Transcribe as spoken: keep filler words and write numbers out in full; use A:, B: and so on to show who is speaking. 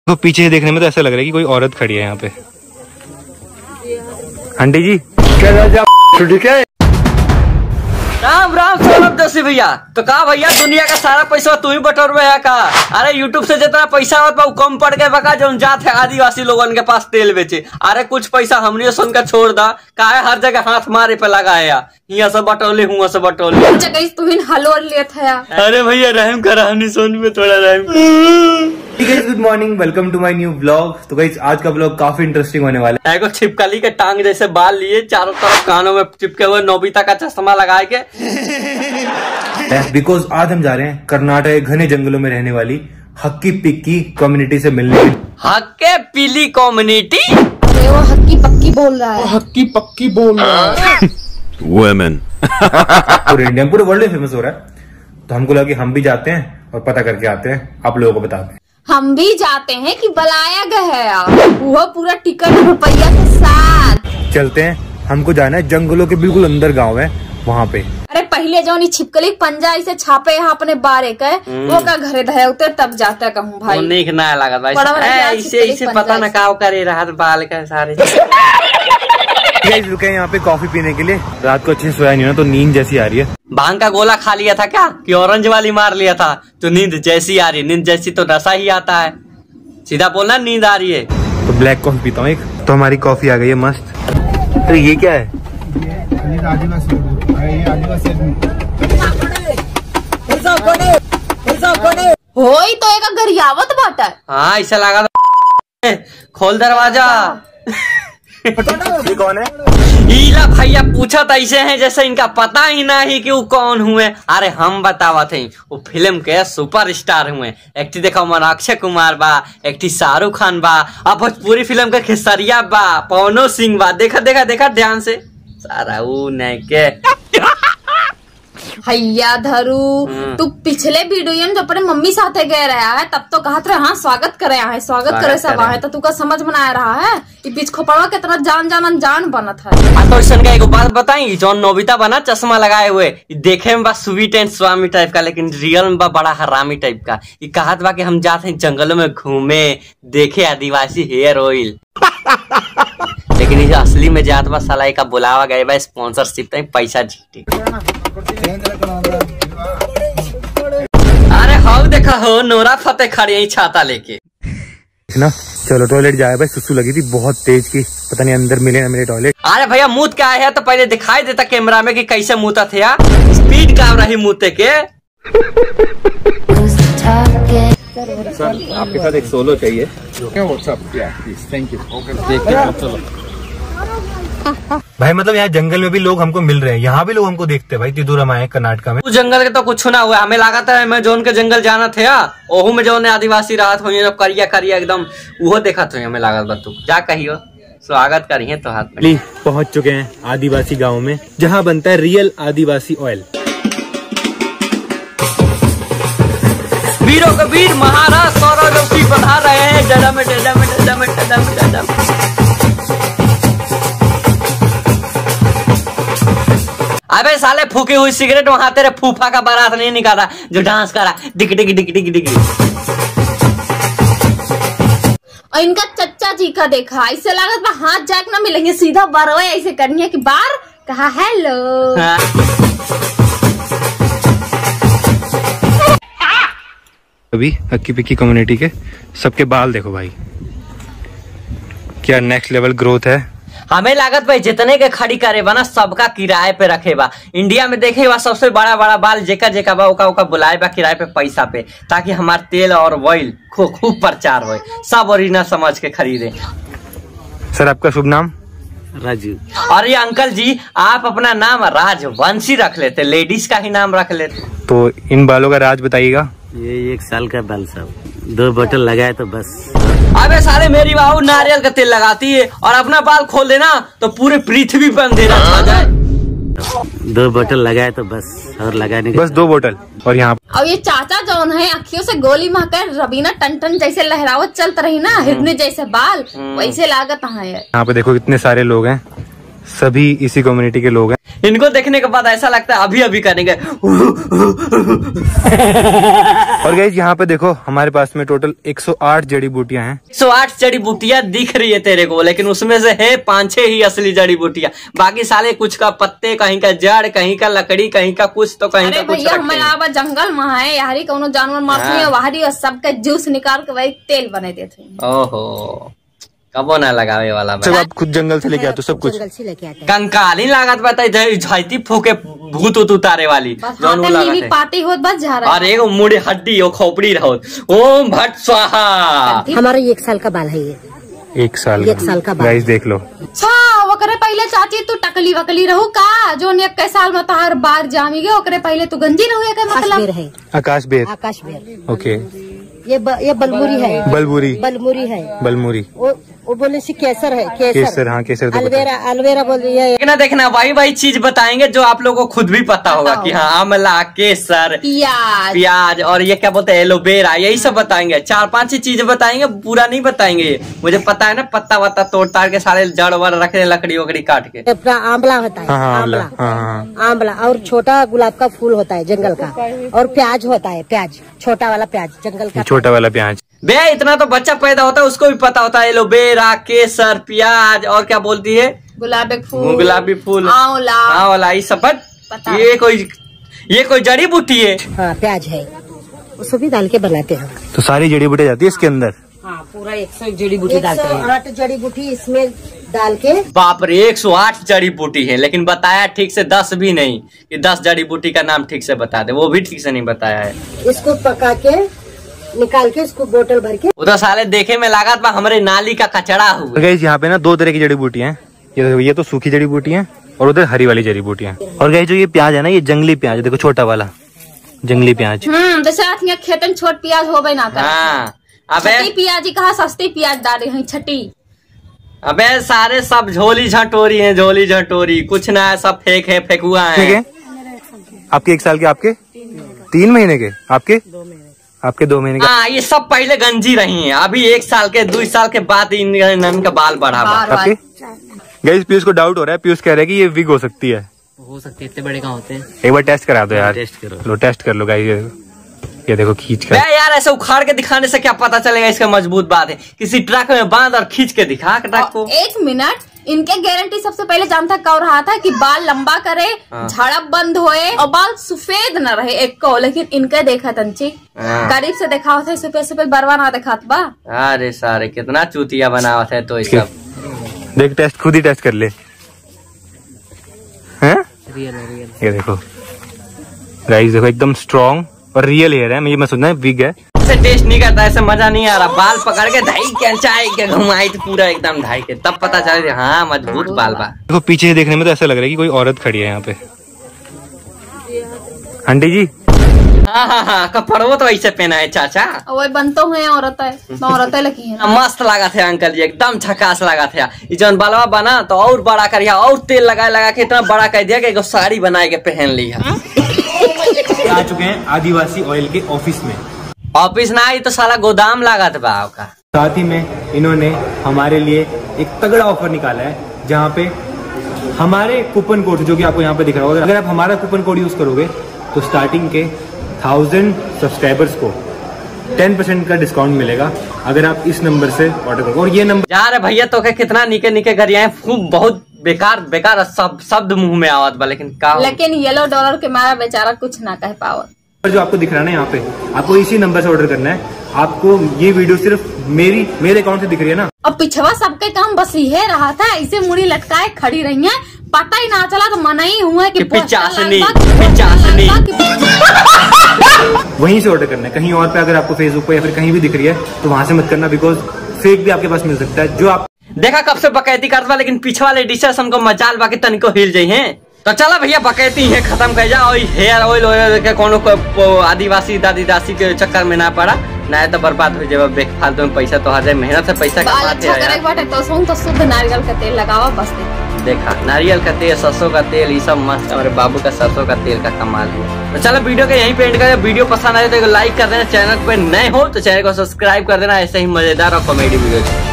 A: तो पीछे देखने में तो ऐसा लग रहा है कि कोई औरत खड़ी है यहाँ पे। आंटी जी क्या?
B: राम राम सौरभ जोशी भैया। तो कहा भैया दुनिया का सारा पैसा तू ही बटोर है का? अरे यूट्यूब से जितना पैसा होता है कम पड़ गए बका जो जात है आदिवासी लोगन के पास तेल बेचे। अरे कुछ पैसा हमने सुन कर छोड़ दा का हर जगह हाथ मारे पे लगाया यहाँ से बटोले हुआ से बटोले
C: जगह तू ही हलोर लिया था।
B: अरे भैया रहम करा हमने सोन में थोड़ा रहम।
A: Good morning, welcome to my new blog. तो गाइस आज का ब्लॉग काफी इंटरेस्टिंग होने वाला है।
B: को छिपकली के टांग जैसे बाल लिए चारों तरफ कानों में चिपके हुए नोबिता का चश्मा लगा के
A: बिकॉज आज हम जा रहे हैं कर्नाटक के घने जंगलों में रहने वाली हक्की पिक्की कम्युनिटी से मिलने।
B: हक्के पीली कम्युनिटी?
C: अरे वो हक्की पक्की बोल रहा है।
B: हक्की पक्की बोल रहा है।
A: वुमेन पूरे इंडिया पूरे वर्ल्ड में फेमस हो रहा है। तो हमको लगा कि हम भी जाते हैं और पता करके आते हैं, आप लोगों को बताते हैं।
C: हम भी जाते हैं कि बुलाया गया वो पूरा टिकट रुपया के साथ।
A: चलते हैं, हमको जाना है जंगलों के बिल्कुल अंदर गांव है वहाँ पे।
C: अरे पहले जो नहीं छिपकली पंजा ऐसे छापे यहाँ अपने बारे के वो का घरे धरते तब जाता कहूँ भाई
B: नहीं ना लगा भाई इसे इसे पता न का करे रात बाल का सारे
A: रुके यहाँ पे कॉफी पीने के लिए। रात को अच्छे से सोया नहीं ना तो नींद जैसी आ रही है।
B: भांग का गोला खा लिया था क्या कि ऑरेंज वाली मार लिया था तो नींद जैसी आ रही है? नींद जैसी तो नशा ही आता है, सीधा बोलना नींद आ रही है।
A: तो ब्लैक कॉफी पीता हूँ एक। तो हमारी कॉफी आ गई है मस्त। तो ये क्या है?
C: हो तो एक गरियावत बाटा।
B: हाँ ऐसा लगा था। खोल दरवाजा।
A: ये कौन है?
B: ईला भैया पूछा था ऐसे हैं जैसे इनका पता ही नहीं कि वो कौन हुए। अरे हम बतावा थे वो फिल्म के सुपरस्टार हुए। एक थी देखा मन अक्षय कुमार बा, एक थी शाहरुख खान बा, अब भोजपुरी फिल्म के खेसरिया बा, पवनो सिंह बा। देखा देखा देखा ध्यान से सारा वो नहीं के
C: भैया धरू तू पिछले वीडियो में जो अपने मम्मी साथे गए रहा है तब तो कहा हाँ स्वागत करे है स्वागत, स्वागत करे सब है तो तू का समझ में आ रहा है कि बीच खोपड़वा कितना जान जान अनजान बनत है।
B: तो इसका एक बात बताई जौन नोबिता बना चश्मा लगाए हुए देखे में बा स्वीट एंड स्वामी टाइप का लेकिन रियल में बा बड़ा हरामी टाइप का। ये कहत बा कि हम जाते हैं जंगलों में घूमे देखे आदिवासी हेयर ऑयल लेकिन इसे असली में जात बा साला का बुलावा गए बा स्पॉन्सरशिप तक पैसा जीते। अरे हाउ देखा हो नोरा फतेह खड़ी है छाता लेके
A: ना। चलो टॉयलेट जाए भाई, सुसु लगी थी बहुत तेज की, पता नहीं अंदर मिले ना मेरे टॉयलेट।
B: अरे भैया मुँह क्या है तो पहले दिखाई देता कैमरा में कि कैसे मुँहता थे यार। स्पीड का रही मुँहते के।
A: सर आपके साथ एक सोलो चाहिए। भाई मतलब यहाँ जंगल में भी लोग हमको मिल रहे हैं, यहाँ भी लोग हमको देखते हैं भाई। तिदूर हम आए कर्नाटक में।
B: जंगल के तो कुछ ना हुआ हमें लगा था मैं जोन के जंगल जाना थे ओहू में जो आदिवासी राहत हुई जब करिया करिया एकदम वो देखा तो हमें लगा तू जा कहियो स्वागत करिए तो हाथ में।
A: पहुँच चुके हैं आदिवासी गाँव में जहाँ बनता है रियल आदिवासी ऑयल।
B: वीरों के वीर महाराज सौरभ जोशी बधा रहे हैं डडा में डडा में डडा में डडा में डडा में। अबे साले फूकी हुई सिगरेट वहां तेरे फूफा का बारात नहीं निकाला जो डांस करा डिग डिग डिग डिग डिग।
C: और इनका चच्चा जी का देखा ऐसे लागत बा हाथ जाक ना मिलेंगे सीधा बारवा ऐसे करनी है कि बार कहा हेलो।
A: अभी हक्की पिक्की कम्युनिटी के सबके बाल देखो भाई, क्या नेक्स्ट लेवल ग्रोथ है।
B: हमें लागत भाई जितने के खड़ी करे बा ना सबका किराए पे रखे बा। इंडिया में देखे बा सबसे बड़ा बड़ा बाल जेका जेका बा ओका ओका बुलाए बा किराए पे पैसा पे ताकि हमार तेल और ऑयल खूब खूब प्रचार हो, सब ओरिजिनल समझ के खरीदे।
A: सर आपका शुभ नाम?
B: राजू। और ये अंकल जी आप अपना नाम राजवंशी रख लेते, लेडीज का ही नाम रख लेते।
A: तो इन बालों का राज बताइएगा।
D: ये एक साल का बाल साहब, दो बोतल लगाए तो बस।
B: अबे सारे मेरी बहू नारियल का तेल लगाती है और अपना बाल खोल देना तो पूरे पृथ्वी पर अंधेरा छा जाए।
D: दो बोतल लगाए तो बस और लगाने
A: बस दो बोतल। और यहाँ
C: और ये चाचा जौन है अखियों से गोली मारकर रवीना टन जैसे लहरावत चलत रही ना हिरने जैसे बाल वैसे लागत है।
A: यहाँ पे देखो कितने सारे लोग हैं, सभी इसी कम्युनिटी के लोग हैं।
B: इनको देखने के बाद ऐसा लगता है अभी अभी करेंगे।
A: और गाइस यहाँ पे देखो हमारे पास में टोटल एक सौ आठ जड़ी बूटियां हैं।
B: एक सौ आठ जड़ी बूटियां दिख रही है तेरे को, लेकिन उसमें से है पांच छह ही असली जड़ी बूटियां, बाकी साले कुछ का पत्ते, कहीं का जड़, कहीं का लकड़ी, कहीं का कुछ तो कहीं
C: अरे
B: का कुछ
C: भैया
B: रखते
C: हमारे
B: हैं।
C: आवा जंगल में है, यारी कौनो जानवर मारती है वहारी और सबका जूस निकाल के वही तेल बने देते हैं।
B: ओहो, कबो ना लगावे वाला
A: सब आप खुद जंगल से लेके आते हो सब कुछ?
B: कंकाली लागत बताई झाइती फूके भूत उत उतारे वाली जौन वो लागत है।
C: पार्टी होत बस जा रहा है।
B: अरे एगो मुड़ी हड्डी ओ खोपड़ी रहो। ओम भट स्वाहा।
E: हमारा एक साल का बाल है ये,
A: एक साल
E: एक साल का बाल।
A: गाइस देख लो।
C: अच्छा ओकरे पहले चाची तू टकली वकली रहू का जो एक साल में तोहर बार जामी गए, ओकरे पहले तू गंजी रहू के मतलब
E: है।
A: आकाश बेर।
E: आकाश बेर।
A: ओके।
E: ये ब, ये बलमुरी है।
A: बलमुरी।
E: बलमुरी है।
A: बलमुरी।
E: वो वो बोले सी केसर है। केसर,
A: केसर हाँ केसर तो
E: अलवेरा अलवेरा बोल रही है।
B: देखना देखना वही वही चीज बताएंगे जो आप लोगों को खुद भी पता होगा कि हाँ आंवला, केसर,
C: प्याज
B: प्याज और ये क्या बोलते हैं एलोवेरा, यही सब बताएंगे। चार पांच ही चीजें बताएंगे, पूरा नहीं बताएंगे। मुझे पता है ना, पत्ता वत्ता तोड़ ताड़ के सारे जड़ वड़ रखे, लकड़ी वकड़ी काट के।
E: अपना आंवला होता है।
A: हाँ, हाँ,
E: आंवला
A: हाँ, हाँ।
E: आंवला और छोटा गुलाब का फूल होता है जंगल का, और प्याज होता है, प्याज छोटा वाला प्याज जंगल का।
A: छोटा वाला प्याज।
B: बे इतना तो बच्चा पैदा होता है उसको भी पता होता है, एलोवेरा, केसर, प्याज और क्या बोलती है
C: गुलाबी फूल,
B: गुलाबी फूल,
C: आंवला,
B: आंवला, ये सब
C: पता
B: ये कोई ये कोई जड़ी बूटी है।
E: हाँ प्याज है, उसको भी डाल के बनाते हैं।
A: तो सारी जड़ी बूटी जाती है इसके अंदर?
E: हाँ पूरा एक सौ जड़ी बूटी डालते हैं। आठ जड़ी बूटी इसमें डाल के।
B: बाप रे, एक सौ आठ जड़ी बूटी है, लेकिन बताया ठीक से दस भी नहीं कि दस जड़ी बूटी का नाम ठीक से बता दे, वो भी ठीक से नहीं बताया है।
E: इसको पका के निकाल के इसको बोतल भर के।
B: उधर साले देखे में लागत बा हमारे नाली का कचड़ा हुआ।
A: गाइस यहाँ पे ना दो तरह की जड़ी बूटियां हैं, ये ये तो सूखी जड़ी बूटियां और उधर हरी वाली जड़ी बूटियां। और गाइस जो ये प्याज है ना, ये जंगली प्याज, देखो छोटा वाला जंगली प्याज।
C: हम्म जैसे खेतन छोट प्याज होबे ना करे।
B: हाँ अबे
C: छठी प्याज ही कहा सस्ती प्याज डाले हैं छठी।
B: अबे सारे सब झोली झटोरी हैं, झोली झटोरी, कुछ ना है, सब फेक है, फेकुआ है।
A: आपके एक साल के, आपके तीन महीने के, आपके आपके दो महीने के।
B: हाँ ये सब पहले गंजी रही हैं, अभी एक साल के दो साल के बाद इनका बाल बढ़ा हुआ।
A: आपके गाइस पीयूष को डाउट हो रहा है, पीयूष कह रहा है कि ये विग हो सकती है।
D: हो सकते इतने बड़े कहाँ होते हैं?
A: एक बार टेस्ट करा दो यार।
D: टेस्ट करो।
A: लो टेस्ट कर लो गाइस, ये देखो खींच कर।
B: बे यार ऐसे उखाड़ के दिखाने से क्या पता चलेगा इसका मजबूत बात है। किसी ट्रक में बांध और खींच के दिखा ट्रक को।
C: एक मिनट, इनके गारंटी सबसे पहले जानता कौन रहा था कि बाल लंबा करे, झड़प बंद होए और बाल सफेद न रहे एक को, लेकिन इनके देखा तंची करीब से देखा होता है, सफेद सफेद बरवा ना देखा बा।
B: अरे सारे कितना चूतिया बनावत है तो सब।
A: देख टेस्ट खुद ही टेस्ट कर ले। हैं?
D: रियल है, रियल।
A: ये देखो गाइस, देखो एकदम स्ट्रॉन्ग और रियल हेयर है। मैं सोचना है विग है।
B: ऐसे टेस्ट नहीं करता, ऐसे मजा नहीं आ रहा। बाल पकड़ के ढाई के चाय के घुमाई तो पूरा एकदम ढाई के, तब पता चले हाँ मजबूत बाल बा।
A: देखो पीछे देखने में तो ऐसा लग रहा है कि कोई औरत खड़ी है यहाँ पे। आंटी जी
B: हाँ हाँ हाँ कपड़ो तो ऐसे पहना है चाचा।
C: वही बनतो हुए औरत है, औरतें लगी है।
B: मस्त लगा थे अंकल जी, एकदम झकास लगा थे। ये जौन बालवा बना तो और बड़ा करिया, और तेल लगा लगा के इतना बड़ा कर दिया कि एगो साड़ी बना के पहन लिया।
A: आ चुके हैं आदिवासी ऑयल के ऑफिस में।
B: ऑफिस ना आई तो साला गोदाम लागत बा का।
A: साथ ही में इन्होंने हमारे लिए एक तगड़ा ऑफर निकाला है, जहाँ पे हमारे कूपन कोड जो कि आपको यहाँ पे दिख रहा होगा, अगर आप हमारा कूपन कोड यूज करोगे तो स्टार्टिंग के थाउजेंड सब्सक्राइबर्स को टेन परसेंट का डिस्काउंट मिलेगा अगर आप इस नंबर से ऑर्डर करोगे। और ये नंबर
B: जा रहे भैया तो के कितना निके निके गरिया है, खूब बहुत बेकार बेकार सब शब्द मुंह में आवत बा, लेकिन का
C: लेकिन येलो डॉलर के मारा बेचारा कुछ ना कह पावत।
A: जो आपको दिख रहा है ना यहाँ पे, आपको इसी नंबर से ऑर्डर करना है। आपको ये वीडियो सिर्फ मेरी मेरे अकाउंट से दिख रही है ना।
C: और पिछवा सबके काम बस ये रहा था, ऐसे मुड़ी लटकाए खड़ी रही है, पता ही ना चला तो मना ही हुआ कि
B: पिचासनी पिचासनी
A: वहीं से ऑर्डर करना है। कहीं और पे अगर आपको फेसबुक पे या फिर कहीं भी दिख रही है तो वहां से मत करना, बिकॉज फेक भी आपके पास मिल सकता है। जो आप
B: देखा कब से बकैती करता, लेकिन पीछे वाले डिशेस हमको मजाल बाकी तनिको हिल जाई है। तो चला भैया बकैती है खत्म कर जा। और हेयर ऑयल ऑयल के कोनो को आदिवासी दादी दासी के चक्कर में ना पड़ा, ना तो बर्बाद हो जाए बेफालतू में पैसा तो हर मेहनत से पैसा कमाते हैं।
C: तो शुद्ध नारियल का तेल लगावा बस।
B: देखा नारियल का तेल, सरसों का तेल, ये सब मस्त। हमारे बाबू का सरसों का तेल का कमाल है। तो चलो वीडियो के यहीं पे एंड करें। वीडियो पसंद आए तो लाइक कर देना, चैनल पे नए हो तो चैनल को सब्सक्राइब कर देना ऐसे ही मजेदार और कॉमेडी वीडियो।